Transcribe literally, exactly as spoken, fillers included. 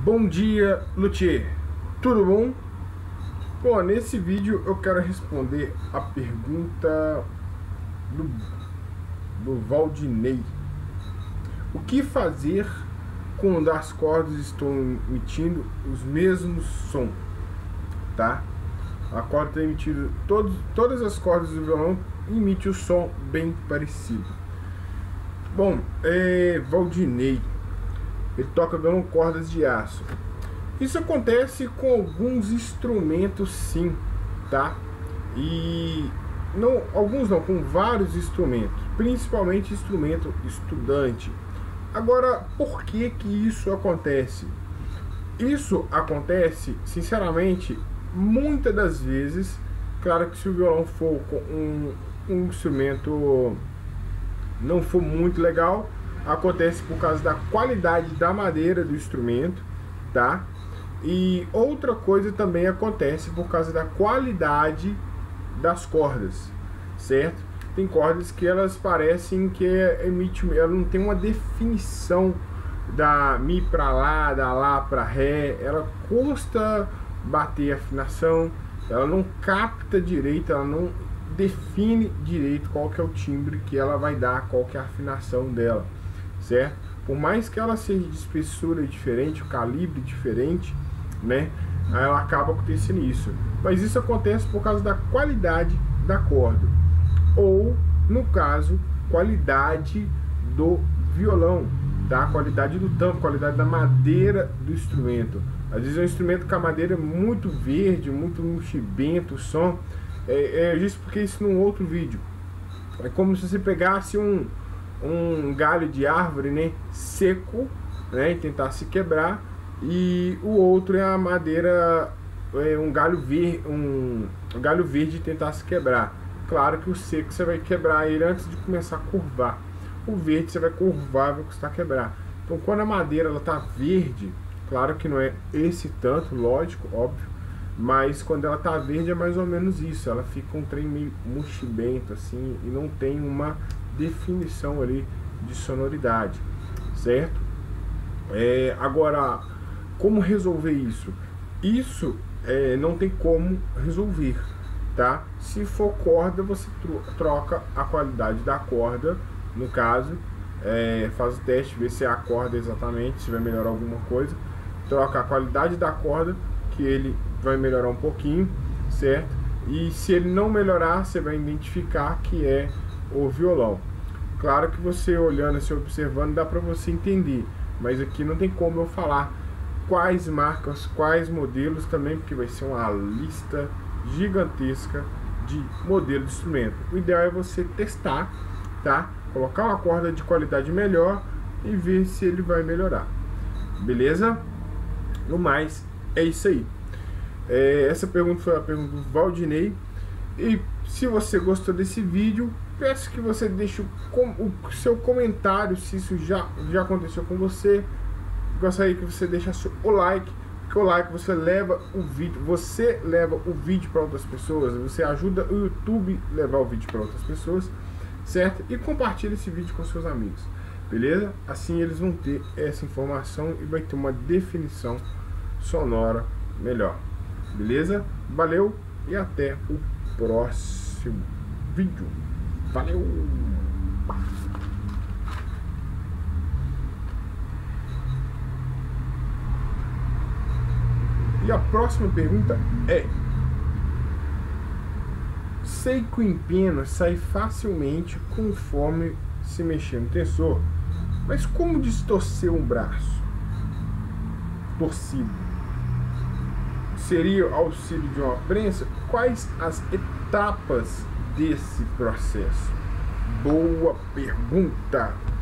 Bom dia, luthier, tudo bom? Bom, nesse vídeo eu quero responder a pergunta do, do Valdinei. O que fazer quando as cordas estão emitindo os mesmos sons, tá? A corda está emitindo, todos, todas as cordas do violão emitem o som bem parecido. Bom, é, Valdinei, ele toca violão cordas de aço. Isso acontece com alguns instrumentos, sim, tá? E não, alguns não, com vários instrumentos, principalmente instrumento estudante. Agora, por que que isso acontece? Isso acontece, sinceramente, muitas das vezes, claro que se o violão for um, um instrumento não for muito legal, acontece por causa da qualidade da madeira do instrumento, tá? E outra coisa também acontece por causa da qualidade das cordas, certo? Tem cordas que elas parecem que emite, ela não tem uma definição da mi para lá, da lá para ré, ela custa bater a afinação, ela não capta direito, ela não define direito qual que é o timbre que ela vai dar, qual que é a afinação dela, certo? Por mais que ela seja de espessura diferente, o calibre diferente, né, ela acaba acontecendo isso. Mas isso acontece por causa da qualidade da corda, ou no caso, qualidade do violão, da qualidade do tampo, qualidade da madeira do instrumento. Às vezes é um instrumento com a madeira muito verde, muito mexibento, o som. É, é, eu disse porque isso num outro vídeo. É como se você pegasse um, um galho de árvore, né, seco, né, e tentasse quebrar, e o outro é a madeira, é um galho verde, um, um galho verde e tentasse quebrar. Claro que o seco você vai quebrar ele antes de começar a curvar. O verde você vai curvar, vai custar quebrar. Então quando a madeira ela tá verde, claro que não é esse tanto, lógico, óbvio, mas quando ela tá verde é mais ou menos isso. Ela fica um trem meio mochibento assim e não tem uma definição ali de sonoridade, certo? É, agora, como resolver isso? Isso é, não tem como resolver, tá? Se for corda, você troca a qualidade da corda, no caso, é, faz o teste, vê se é a corda exatamente, se vai melhorar alguma coisa, troca a qualidade da corda, que ele vai melhorar um pouquinho, certo? E se ele não melhorar, você vai identificar que é o violão. Claro que você olhando, se observando, dá para você entender, mas aqui não tem como eu falar quais marcas, quais modelos também, porque vai ser uma lista gigantesca de modelo de instrumento. O ideal é você testar, tá? Colocar uma corda de qualidade melhor e ver se ele vai melhorar, beleza? No mais, é isso aí. É, essa pergunta foi a pergunta do Valdinei. E se você gostou desse vídeo, peço que você deixe o, com, o seu comentário se isso já, já aconteceu com você. Gostaria que você deixasse o like, porque o like você leva o vídeo, você leva o vídeo para outras pessoas, você ajuda o YouTube a levar o vídeo para outras pessoas, certo? E compartilhe esse vídeo com seus amigos, beleza? Assim eles vão ter essa informação e vai ter uma definição sonora melhor, beleza? Valeu e até o próximo vídeo. Valeu! E a próxima pergunta é: sei que o empeno sai facilmente conforme se mexer no tensor, mas como distorcer um braço torcido? Seria auxílio de uma prensa? Quais as etapas desse processo? Boa pergunta!